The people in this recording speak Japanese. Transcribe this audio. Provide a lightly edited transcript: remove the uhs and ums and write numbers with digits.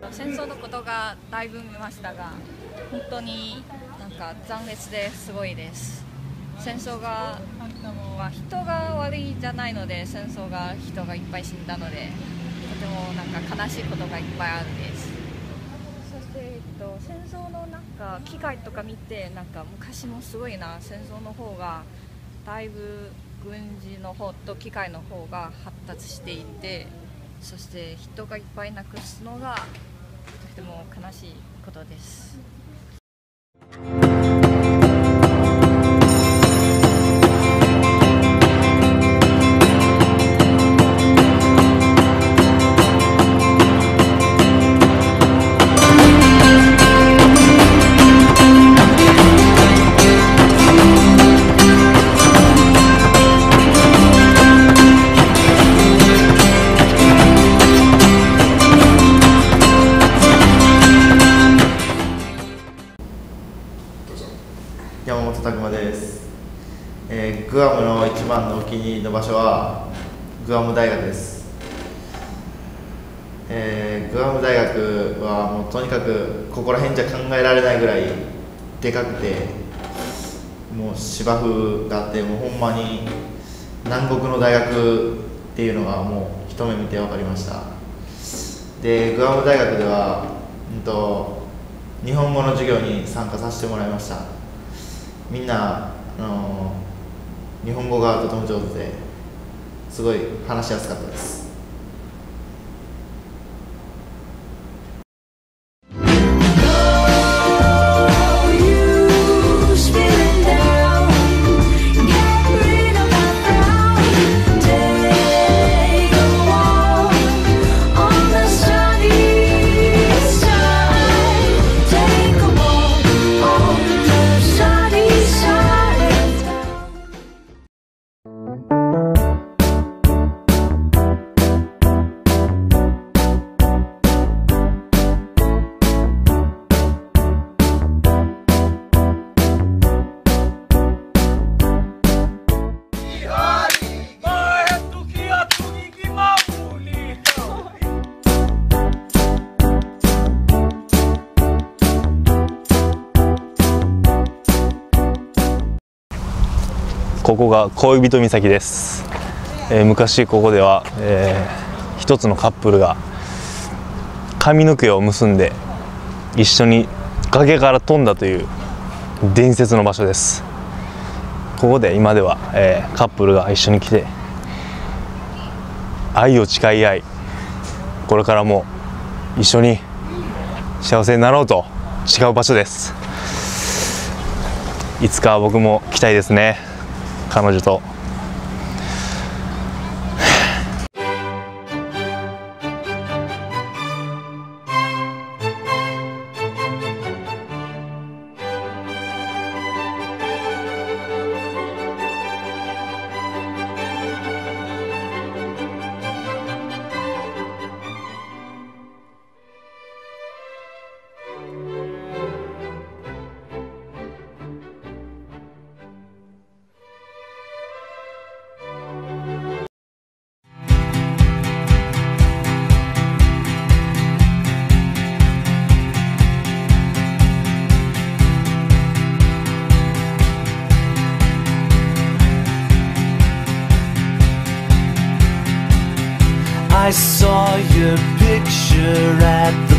戦争のことがだいぶ見ましたが、本当になんか残烈ですごいです。戦争が、人が悪いじゃないので、戦争が人がいっぱい死んだので、とてもなんか悲しいことがいっぱいあるです。そして、戦争のなんか機械とか見て、なんか昔もすごいな、戦争の方がだいぶ軍事の方と機械の方が発達していて、そして人がいっぱい亡くすのがとても悲しいことです。 山本拓馬です。グアムの一番のお気に入りの場所はグアム大学です。グアム大学はもうとにかくここら辺じゃ考えられないぐらいでかくて、もう芝生があって、もうほんまに南国の大学っていうのがもう一目見て分かりました。で、グアム大学では、日本語の授業に参加させてもらいました。みんな日本語がとても上手ですごい話しやすかったです。 ここが恋人岬です。昔ここでは、一つのカップルが髪の毛を結んで一緒に崖から飛んだという伝説の場所です。ここで今では、カップルが一緒に来て愛を誓い合い、これからも一緒に幸せになろうと誓う場所です。いつか僕も来たいですね、彼女と。 I saw your picture at the